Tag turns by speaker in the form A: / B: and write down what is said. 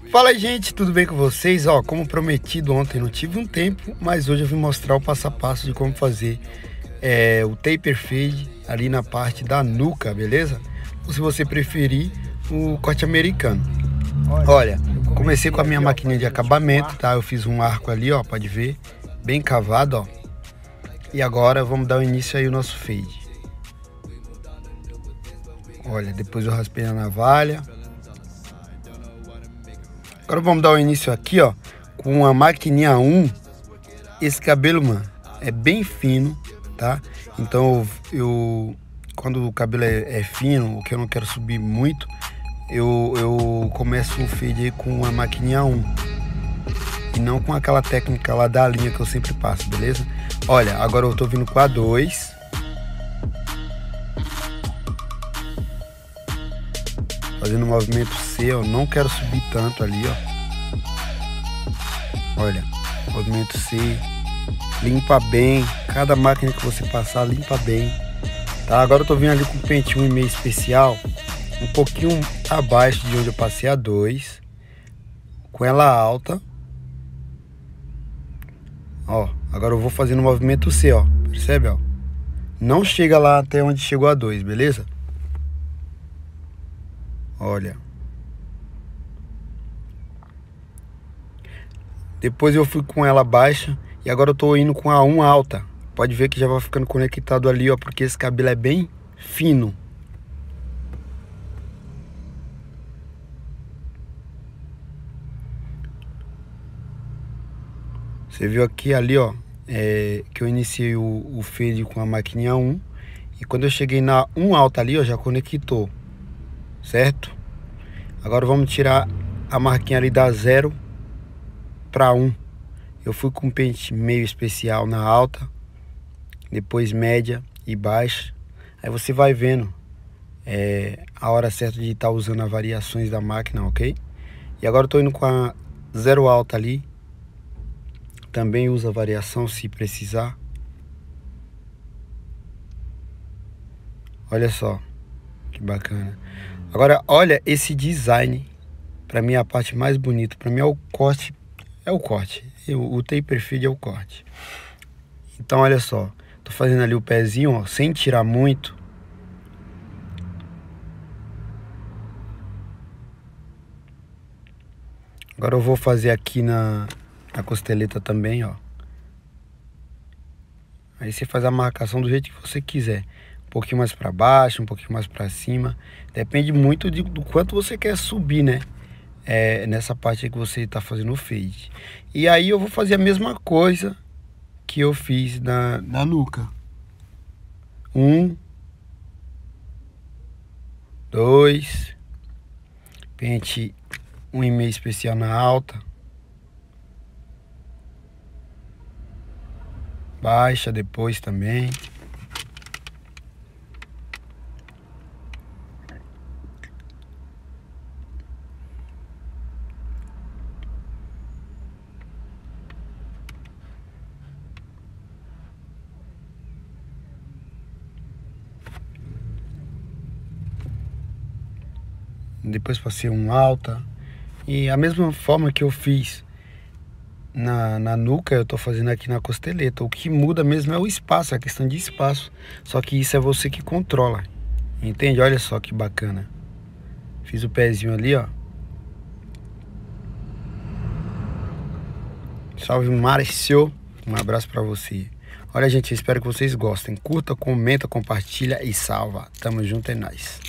A: Fala aí, gente, tudo bem com vocês? Ó, como prometido ontem, não tive um tempo, mas hoje eu vim mostrar o passo a passo de como fazer o taper fade ali na parte da nuca, beleza? Ou se você preferir, o corte americano. Olha, comecei com a minha maquininha de acabamento, tá? Eu fiz um arco ali, ó, pode ver, bem cavado, ó. E agora vamos dar o início aí ao nosso fade. Olha, depois eu raspei a navalha. Agora vamos dar o início aqui, ó, com a maquininha 1. Esse cabelo, mano, é bem fino, tá? Então quando o cabelo é fino, o que eu não quero subir muito, eu começo o fade aí com a maquininha 1 e não com aquela técnica lá da linha que eu sempre passo, beleza? Olha, agora eu tô vindo com a 2. Fazendo o movimento C, ó, não quero subir tanto ali, ó. Olha, movimento C, limpa bem, cada máquina que você passar, limpa bem, tá? Agora eu tô vindo ali com o pente 1,5 especial, um pouquinho abaixo de onde eu passei a 2, com ela alta. Ó, agora eu vou fazendo o movimento C, ó, percebe, ó? Não chega lá até onde chegou a 2, beleza? Olha. Depois eu fui com ela baixa e agora eu tô indo com a 1 alta. Pode ver que já vai ficando conectado ali, ó, porque esse cabelo é bem fino. Você viu aqui ali, ó, que eu iniciei o fade com a maquininha 1. E quando eu cheguei na 1 alta ali, ó, já conectou, certo? Agora vamos tirar a marquinha ali da 0 para 1. Eu fui com pente meio especial na alta, depois média e baixa. Aí você vai vendo a hora certa de estar usando as variações da máquina, ok? E agora eu tô indo com a 0 alta ali. Também usa variação se precisar. Olha só que bacana. Agora olha esse design. Para mim é a parte mais bonita. Para mim é o corte. É o corte. O taper fade é o corte. Então olha só. Tô fazendo ali o pezinho, ó, sem tirar muito. Agora eu vou fazer aqui na costeleta também, ó. Aí você faz a marcação do jeito que você quiser. Um pouquinho mais para baixo, um pouquinho mais para cima. Depende muito do quanto você quer subir, né? Nessa parte que você tá fazendo o fade. E aí eu vou fazer a mesma coisa que eu fiz na nuca. 1, 2, pente 1,5 especial na alta, baixa depois também. Depois passei um alta. E a mesma forma que eu fiz na nuca, eu tô fazendo aqui na costeleta. O que muda mesmo é o espaço, a questão de espaço. Só que isso é você que controla. Entende? Olha só que bacana. Fiz o pezinho ali, ó. Salve, Márcio. Um abraço pra você. Olha, gente, eu espero que vocês gostem. Curta, comenta, compartilha e salva. Tamo junto, é nóis.